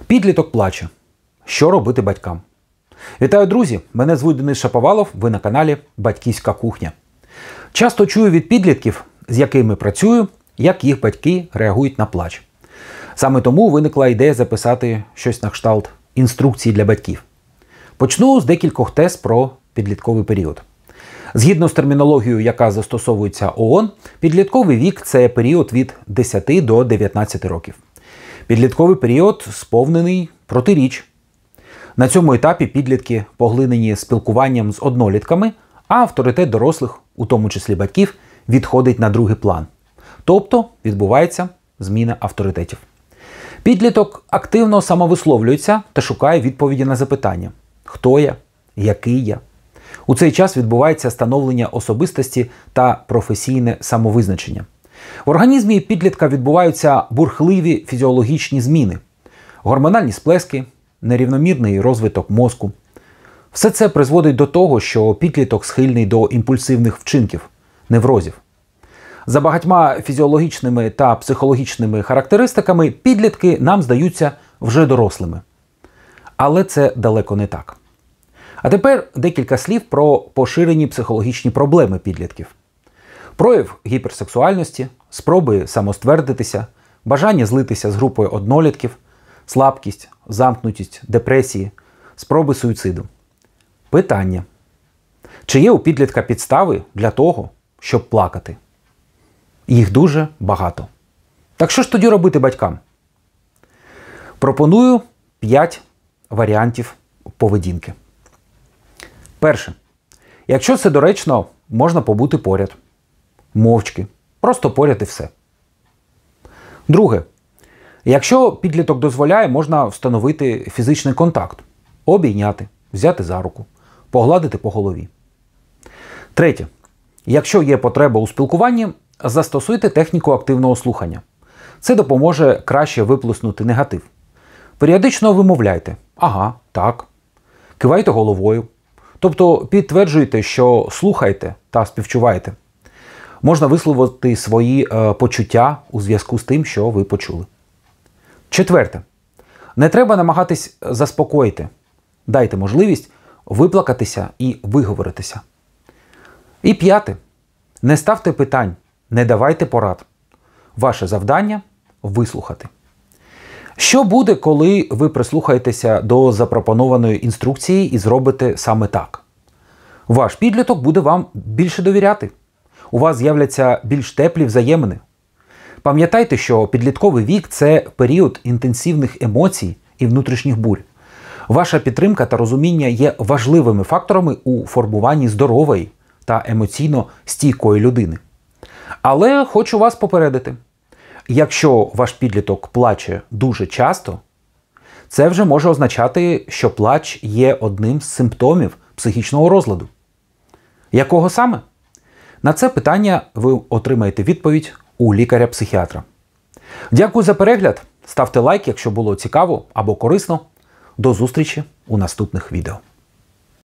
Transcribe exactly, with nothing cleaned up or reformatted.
Підліток плаче. Що робити батькам? Вітаю, друзі! Мене звуть Денис Шаповалов, ви на каналі Батьківська кухня. Часто чую від підлітків, з якими працюю, як їх батьки реагують на плач. Саме тому виникла ідея записати щось на кшталт інструкції для батьків. Почну з декількох тез про підлітковий період. Згідно з термінологією, яка застосовується ООН, підлітковий вік – це період від десяти до дев'ятнадцяти років. Підлітковий період сповнений протиріч. На цьому етапі підлітки поглинені спілкуванням з однолітками, а авторитет дорослих, у тому числі батьків, відходить на другий план. Тобто відбувається зміна авторитетів. Підліток активно самовисловлюється та шукає відповіді на запитання: хто я? Який я? У цей час відбувається становлення особистості та професійне самовизначення. В організмі підлітка відбуваються бурхливі фізіологічні зміни, гормональні сплески, нерівномірний розвиток мозку. Все це призводить до того, що підліток схильний до імпульсивних вчинків, неврозів. За багатьма фізіологічними та психологічними характеристиками підлітки нам здаються вже дорослими. Але це далеко не так. А тепер декілька слів про поширені психологічні проблеми підлітків. Прояв гіперсексуальності, спроби самоствердитися, бажання злитися з групою однолітків, слабкість, замкнутість, депресії, спроби суїциду. Питання. Чи є у підлітка підстави для того, щоб плакати? Їх дуже багато. Так що ж тоді робити батькам? Пропоную п'ять варіантів поведінки. Перше. Якщо це доречно, можна побути поряд. Мовчки. Просто поряд і все. Друге. Якщо підліток дозволяє, можна встановити фізичний контакт. Обійняти, взяти за руку, погладити по голові. Третє. Якщо є потреба у спілкуванні, застосуйте техніку активного слухання. Це допоможе краще виплеснути негатив. Періодично вимовляйте «ага», «так», кивайте головою. Тобто підтверджуйте, що слухаєте та співчуваєте. Можна висловити свої е, почуття у зв'язку з тим, що ви почули. Четверте. Не треба намагатись заспокоїти. Дайте можливість виплакатися і виговоритися. І п'яте. Не ставте питань, не давайте порад. Ваше завдання – вислухати. Що буде, коли ви прислухаєтеся до запропонованої інструкції і зробите саме так? Ваш підліток буде вам більше довіряти. У вас з'являться більш теплі взаємини. Пам'ятайте, що підлітковий вік – це період інтенсивних емоцій і внутрішніх бурь. Ваша підтримка та розуміння є важливими факторами у формуванні здорової та емоційно стійкої людини. Але хочу вас попередити. Якщо ваш підліток плаче дуже часто, це вже може означати, що плач є одним з симптомів психічного розладу. Якого саме? На це питання ви отримаєте відповідь у лікаря-психіатра. Дякую за перегляд. Ставте лайк, якщо було цікаво або корисно. До зустрічі у наступних відео.